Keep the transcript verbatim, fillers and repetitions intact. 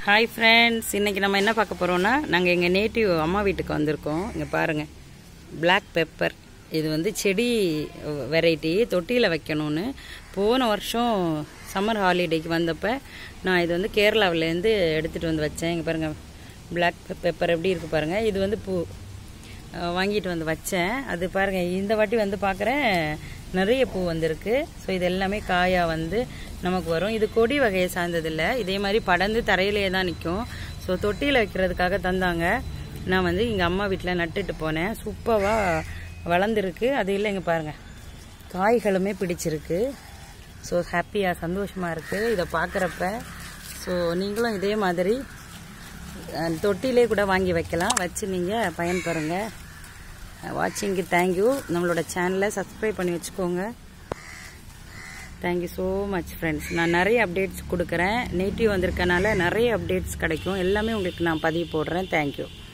Hi friends, இன்றைக்கி நம்ம என்ன பார்க்க போகிறோன்னா, நாங்கள் எங்கள் நேட்டிவ் அம்மா வீட்டுக்கு வந்திருக்கோம். இங்கே பாருங்கள், பிளாக் பெப்பர். இது வந்து செடி வெரைட்டி, தொட்டியில் வைக்கணும்னு போன வருஷம் சம்மர் ஹாலிடேக்கு வந்தப்போ நான் இது வந்து கேரளாவிலேருந்து எடுத்துகிட்டு வந்து வச்சேன். இங்கே பாருங்கள், பிளாக் பெப்பர் எப்படி இருக்குது பாருங்கள். இது வந்து பூ வாங்கிட்டு வந்து வச்சேன். அது பாருங்கள், இந்த வாட்டி வந்து பார்க்குறேன் நிறைய பூ வந்திருக்கு. ஸோ இது எல்லாமே காயாக வந்து நமக்கு வரும். இது கொடி வகையை சார்ந்ததில்லை, இதே மாதிரி படர்ந்து தரையிலே தான் நிற்கும். ஸோ தொட்டியில் வைக்கிறதுக்காக தந்தாங்க. நான் வந்து எங்கள் அம்மா வீட்டில் நட்டுட்டு போனேன். சூப்பராக வளர்ந்துருக்கு. அது இல்லை, இங்கே பாருங்கள், காய்களுமே பிடிச்சிருக்கு. ஸோ ஹாப்பியாக சந்தோஷமாக இருக்குது இதை பார்க்குறப்ப. ஸோ நீங்களும் இதே மாதிரி தொட்டிலே கூட வாங்கி வைக்கலாம், வச்சு நீங்கள் பயன்பெறுங்க. வாட்சிங்க்கு தேங்க்யூ. நம்மளோட சேனலை சப்ஸ்கிரைப் பண்ணி வச்சுக்கோங்க. Thank you so much friends. நான் நிறைய அப்டேட்ஸ் கொடுக்குறேன். நேட்டிவ் வந்திருக்கனால நிறைய அப்டேட்ஸ் கிடைக்கும். எல்லாமே உங்களுக்கு நான் பதிவு போடுறேன். தேங்க்யூ.